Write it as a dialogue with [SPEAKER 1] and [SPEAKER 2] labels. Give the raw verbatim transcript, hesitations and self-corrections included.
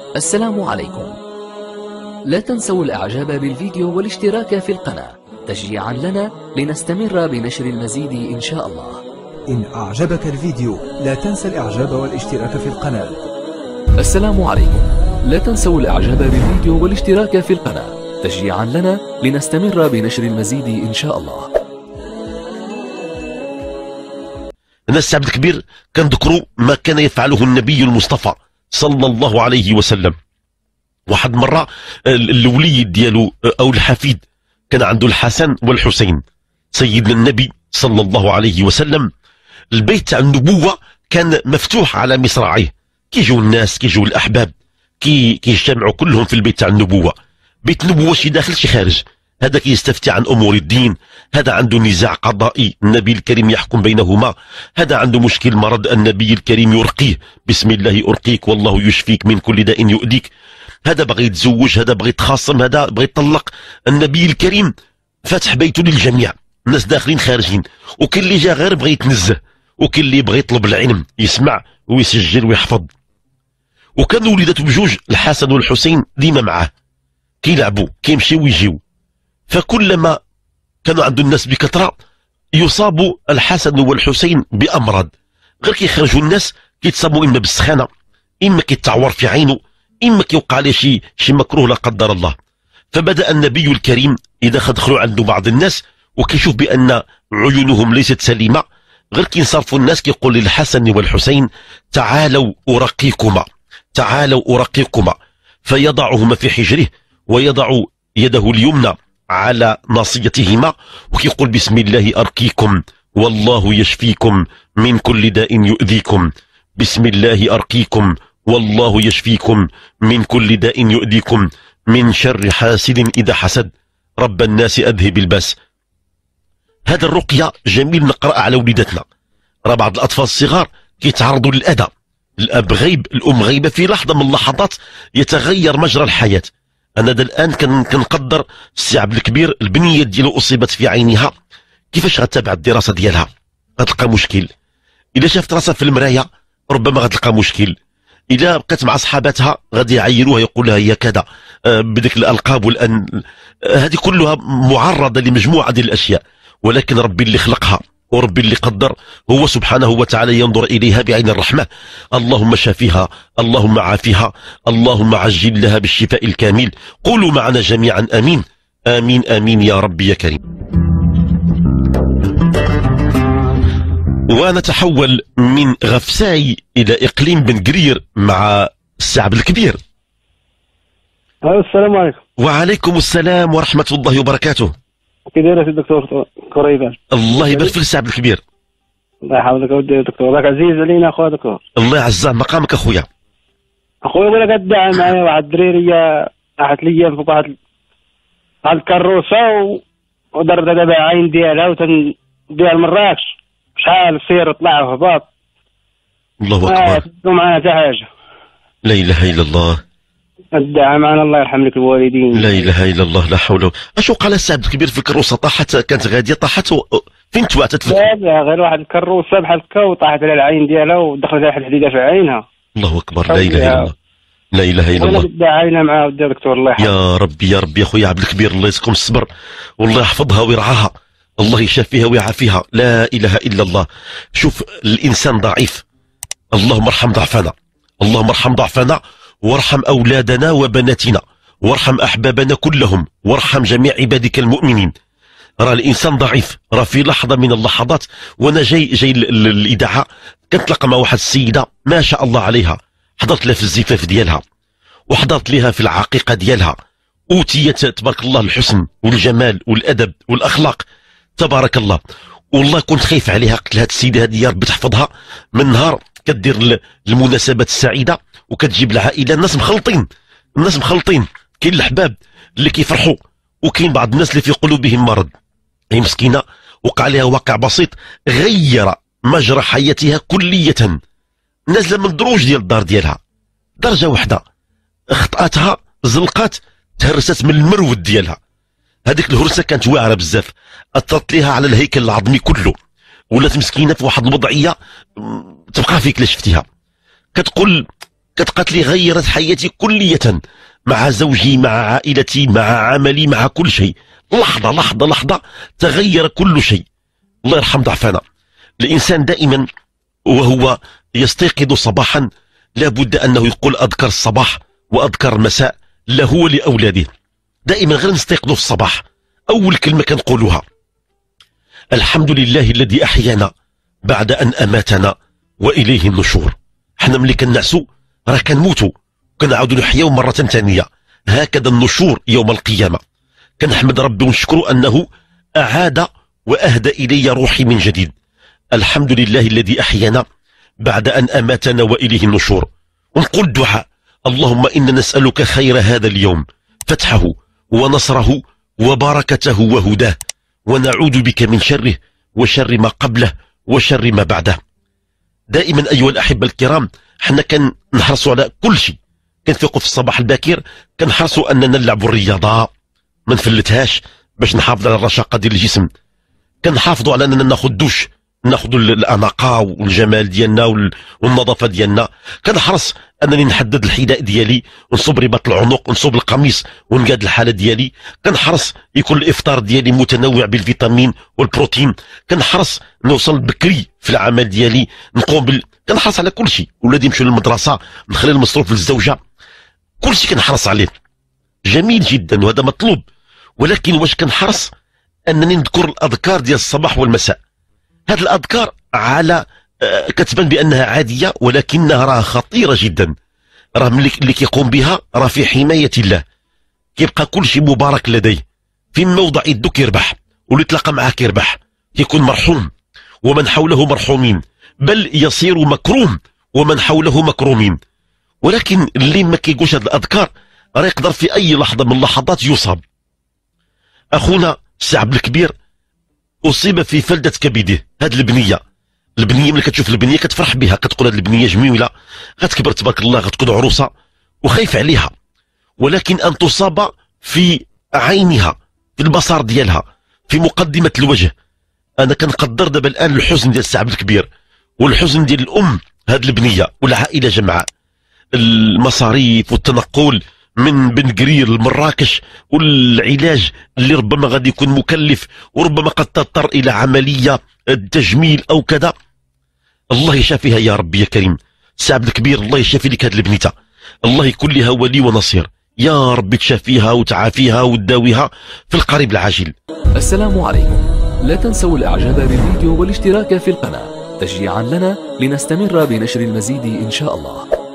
[SPEAKER 1] السلام عليكم. لا تنسوا الاعجاب بالفيديو والاشتراك في القناة تشجيعا لنا لنستمر بنشر المزيد ان شاء الله.
[SPEAKER 2] إن أعجبك الفيديو لا تنسى الإعجاب والاشتراك في القناة.
[SPEAKER 1] السلام عليكم. لا تنسوا الاعجاب بالفيديو والاشتراك في القناة تشجيعا لنا لنستمر بنشر المزيد ان شاء الله.
[SPEAKER 3] الناس عبد الكبير كنذكروا ما كان يفعله النبي المصطفى صلى الله عليه وسلم. واحد مرة الوليد ديالو او الحفيد كان عنده الحسن والحسين، سيدنا النبي صلى الله عليه وسلم البيت تاع النبوة كان مفتوح على مصراعيه، كيجيو الناس كيجيو الاحباب كي كيجتمعوا كلهم في البيت تاع النبوة. بيت النبوة شي داخل شي خارج، هذا كيستفتي عن امور الدين، هذا عنده نزاع قضائي النبي الكريم يحكم بينهما، هذا عنده مشكل مرض النبي الكريم يرقيه، بسم الله ارقيك والله يشفيك من كل داء يؤذيك، هذا بغى يتزوج، هذا بغى يتخاصم، هذا بغى يطلق. النبي الكريم فاتح بيته للجميع، الناس داخلين خارجين، وكل اللي جا غير بغى يتنزه، وكل اللي بغى يطلب العلم يسمع ويسجل ويحفظ. وكانوا وليداته بجوج الحسن والحسين ديما معاه كيلعبوا كيمشيو ويجيو، فكلما كانوا عنده الناس بكثرة يصاب الحسن والحسين بأمراض، غير كيخرجوا الناس كيتصابوا إما بالسخانة، إما كيتعور في عينه، إما كيوقع عليه شي شي مكروه لا قدر الله. فبدأ النبي الكريم إذا دخلوا عنده بعض الناس وكيشوف بأن عيونهم ليست سليمة، غير كينصرفوا الناس كيقول للحسن والحسين تعالوا أرقيكما، تعالوا أرقيكما، فيضعهما في حجره ويضع يده اليمنى على ناصيتهما وكيقول بسم الله أرقيكم والله يشفيكم من كل داء يؤذيكم، بسم الله أرقيكم والله يشفيكم من كل داء يؤذيكم، من شر حاسد إذا حسد، رب الناس أذهب الباس. هذا الرقية جميل نقرأ على وليداتنا، راه بعض الأطفال الصغار كيتعرضوا للأذى، الأب غيب الأم غيبة، في لحظة من اللحظات يتغير مجرى الحياة. أنا دا الآن كنقدر السي عبد الكبير البنية ديالو أصيبت في عينها، كيفاش غتتابع الدراسة ديالها؟ غتلقى مشكل، إذا شافت راسها في المراية ربما غتلقى مشكل، إذا بقات مع صحاباتها غادي يعيروها يقول لها هي كذا آه بدك الألقاب والأن آه هذه كلها معرضة لمجموعة ديال الأشياء، ولكن ربي اللي خلقها وربي اللي قدر هو سبحانه وتعالى ينظر إليها بعين الرحمة. اللهم شافيها، اللهم عافيها، اللهم عجل لها بالشفاء الكامل. قولوا معنا جميعا آمين آمين آمين يا رب يا كريم. ونتحول من غفساي إلى إقليم بن قرير مع السي عبد الكبير.
[SPEAKER 4] السلام عليكم.
[SPEAKER 3] وعليكم السلام ورحمة الله وبركاته.
[SPEAKER 4] كي داير سي الدكتور كريبان؟
[SPEAKER 3] الله يبارك فيك السي عبد الكبير.
[SPEAKER 4] الله يحفظك اودي يا دكتور، راك عزيز علينا اخويا دكتور.
[SPEAKER 3] الله يعز مقامك اخويا.
[SPEAKER 4] اخويا ولا كدعي معايا واحد الدريريه طاحت ليا فوق واحد واحد الكروسه ودرت دابا عين ديالها وتنديها لمراكش، شحال سير طلع وهبط.
[SPEAKER 3] الله اكبر.
[SPEAKER 4] ما معاها حتى حاجه.
[SPEAKER 3] لا اله الا الله.
[SPEAKER 4] الدعاء معنا، الله يرحم لك الوالدين.
[SPEAKER 3] لا اله الا الله، لا حول ولا. اش وقع للسي عبد الكبير في الكروسه؟ طاحت كانت غاديه طاحت و... فين تواتت؟
[SPEAKER 4] لا غير واحد الكروسه بحال هكا وطاحت على العين ديالها ودخلت واحد الحديده في عينها.
[SPEAKER 3] الله اكبر. لا اله الا الله، لا اله الا الله.
[SPEAKER 4] دعينا معاه ودي دكتور الله يحفظك.
[SPEAKER 3] يا ربي يا ربي يا خويا عبد الكبير، الله يسكم الصبر والله يحفظها ويرعاها، الله يشافيها ويعافيها. لا اله الا الله. شوف الانسان ضعيف، اللهم ارحم ضعفنا، اللهم ارحم ضعفنا وارحم أولادنا وبناتنا وارحم أحبابنا كلهم وارحم جميع عبادك المؤمنين. راه الإنسان ضعيف، راه في لحظة من اللحظات وأنا جاي جاي الإذاعة كنتلاقى مع واحد السيدة ما شاء الله عليها، حضرت لها في الزفاف ديالها وحضرت لها في العقيقة ديالها، أوتيت تبارك الله الحسن والجمال والأدب والأخلاق تبارك الله. والله كنت خايف عليها، قلت لها السيدة هذه يا ربي تحفظها، من نهار كدير المناسبات السعيدة وكتجيب العائله، الناس مخلطين، الناس مخلطين، كاين الحباب اللي كيفرحوا وكاين بعض الناس اللي في قلوبهم مرض. هي مسكينه وقع لها واقع بسيط غير مجرى حياتها كليه، نازله من الدروج ديال الدار ديالها درجه واحده، خطاتها زلقات تهرست من المرود ديالها، هذيك الهرسه كانت واعره بزاف، اثرت ليها على الهيكل العظمي كله، ولات مسكينه في واحد الوضعيه تبقى فيك لا شفتيها، كتقول كتقات لي غيرت حياتي كلية، مع زوجي، مع عائلتي، مع عملي، مع كل شيء. لحظة لحظة لحظة تغير كل شيء. الله يرحم ضعفنا. الإنسان دائما وهو يستيقظ صباحا لابد أنه يقول أذكر الصباح وأذكر المساء له ولأولاده. دائما غير نستيقظ في الصباح أول كلمة كنقولها الحمد لله الذي أحيانا بعد أن أماتنا وإليه النشور. حنا ملي كنعسو راه كنموتو كنعاودو نحياو مرة ثانية، هكذا النشور يوم القيامة. كنحمد ربي ونشكره أنه أعاد وأهدى إلي روحي من جديد. الحمد لله الذي أحيانا بعد أن أماتنا وإليه النشور. ونقول دعاء اللهم إنا نسألك خير هذا اليوم، فتحه ونصره وبركته وهداه، ونعوذ بك من شره وشر ما قبله وشر ما بعده. دائما أيها الأحبة الكرام حنا كنحرصوا على كل شيء. كنفيقوا في الصباح الباكر كنحرصوا أننا نلعبوا الرياضة ما نفلتهاش باش نحافظ على الرشاقة ديال الجسم. كنحافظوا على أننا ناخذ دوش، ناخذ الأناقة والجمال ديالنا والنظافة ديالنا. كنحرص أنني نحدد الحذاء ديالي ونصب رباط العنق ونصب القميص ونقاد الحالة ديالي. كنحرص يكون الإفطار ديالي متنوع بالفيتامين والبروتين. كنحرص نوصل بكري في العمل ديالي، نقوم بال كنحرص على كل شيء. ولادي يمشيو للمدرسة، نخلي المصروف للزوجة، كل شيء كنحرص عليه. جميل جدا وهذا مطلوب، ولكن واش كنحرص أنني نذكر الأذكار ديال الصباح والمساء؟ هذه الأذكار على كتبان بأنها عادية ولكنها راه خطيرة جدا. راه ملي اللي كيقوم بها راه في حماية الله، كيبقى كل شيء مبارك لديه. في موضع يدو كيربح، واللي تلاقى معاه كيربح، كيكون مرحوم ومن حوله مرحومين، بل يصير مكروم ومن حوله مكرومين. ولكن اللي ما كيقولش هذه الأذكار راه يقدر في أي لحظة من اللحظات يصاب. أخونا السي عبد الكبير أصيب في فلدة كبده. هذه البنية البنية ملي كتشوف البنية كتفرح بها، كتقول هذه البنية جميلة غتكبر تبارك الله، غتكون عروسة وخايف عليها. ولكن أن تصاب في عينها، في البصر ديالها، في مقدمة الوجه. أنا كنقدر دابا الآن الحزن ديال السي عبد الكبير والحزن ديال الأم هذه البنية والعائلة جمعاء. المصاريف والتنقل من بن قرير لمراكش والعلاج اللي ربما غادي يكون مكلف وربما قد تضطر الى عمليه تجميل او كذا. الله يشافيها يا ربي يا كريم. سي عبد الكبير الله يشافي لك هذه البنيته، الله يكون لها ولي ونصير يا ربي، تشافيها وتعافيها وتداويها في القريب العاجل.
[SPEAKER 1] السلام عليكم. لا تنسوا الاعجاب بالفيديو والاشتراك في القناه تشجيعا لنا لنستمر بنشر المزيد ان شاء الله.